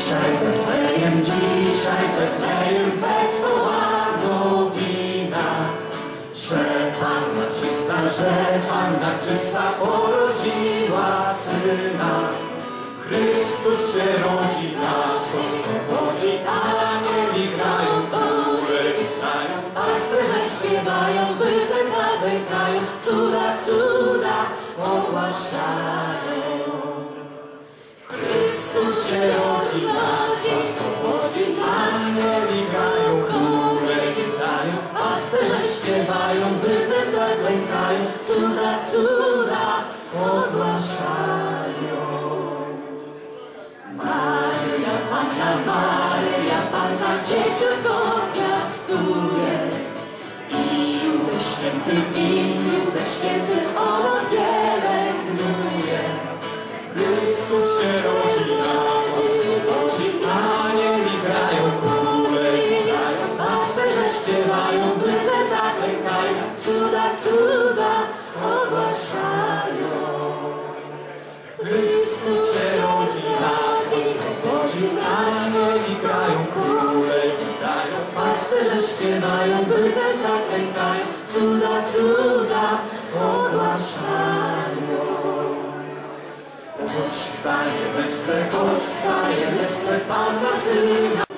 Dzisiaj Betlejem wesoła nowina, że Panna czysta porodziła Syna. Chrystus się rodzi, nas oswobodzi, anieli grają, chóry grają, pasterze śpiewają, bydlęta wykają, cuda, cuda ogłaszają. Chrystus się rodzi, nas oswobodzi, anieli grają, chóry grają, pasterze śpiewają, bydlęta wykają, cuda, cuda ogłaszają. Maryja Panna dzieciątko piastuje i Józef Święty ono pielęgnuje. Chrystus się rodzi, nas oswobodzi, anieli grają, chóry grają, pasterze śpiewają, byle tak lękają, cuda, cuda ogłaszają. Chrystus się rodzi, nas oswobodzi, anieli grają, chóry grają, pasterze śpiewają, byle tak lękają, cuda, cuda ogłaszają. Choć wstaje, lecz chce Panna Syna.